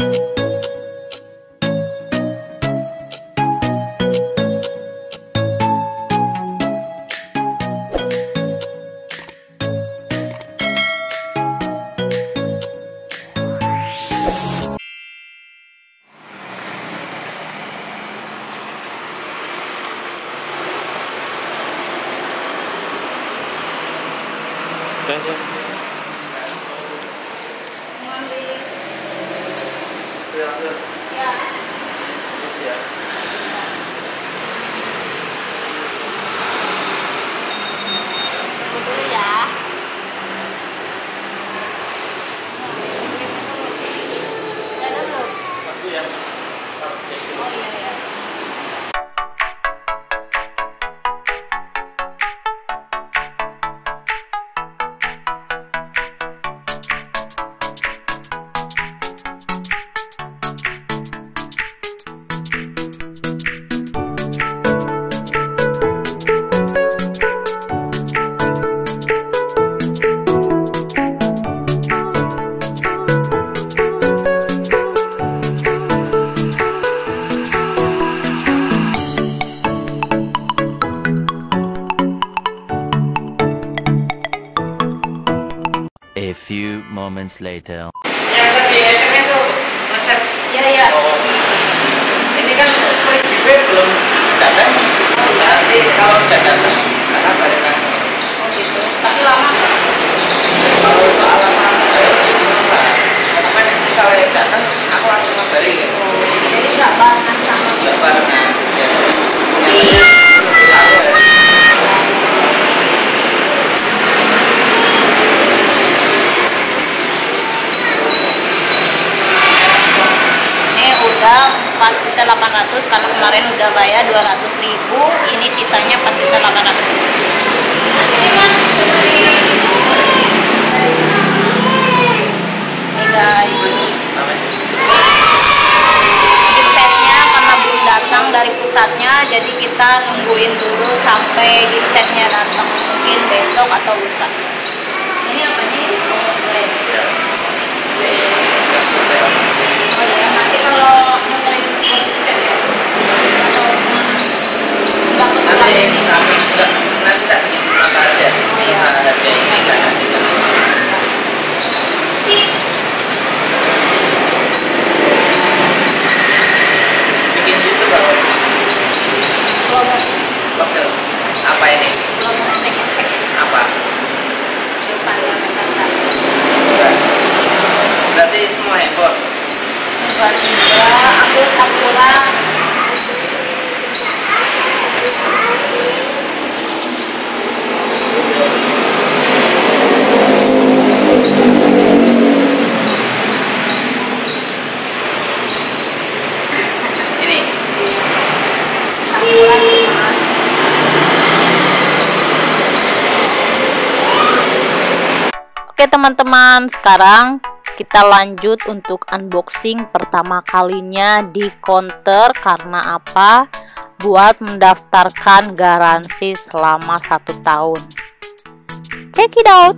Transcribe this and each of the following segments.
A few moments later. Yang tadi SMS lo ngechat. Iya. Oh. Ini kan gue belum datang. Nanti kalau udah datang, karena balik lagi. Oh gitu. Tapi lama nggak? Kalau soal lama, karena misalnya datang, aku langsung ngabarin. Jadi nggak barengan sama. Nggak barengan. Udah 4.800.000 karena kemarin udah bayar 200.000, ini sisanya 4.800.000. Nih guys, chipsetnya karena belum datang dari pusatnya, jadi kita nungguin dulu sampai chipsetnya datang, mungkin besok atau lusa. Ini apa nih? Oh ya, nanti kalau nanti tak bikin mata aja. Ada ini kan nanti. Bikin YouTube apa? Apa ini? Apa? Berarti semua handphone? Bukan juga, akurat. Ini. Oke teman-teman, sekarang kita lanjut untuk unboxing pertama kalinya di counter. Karena apa? Buat mendaftarkan garansi selama 1 tahun. Check it out.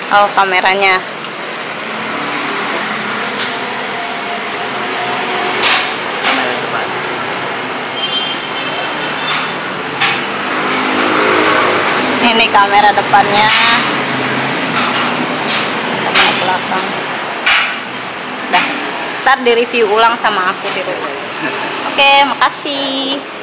Oh, kameranya. Kamera depan. Ini kamera depannya. Kamera belakang. Dah, ntar di review ulang sama aku di rumah. Oke, makasih.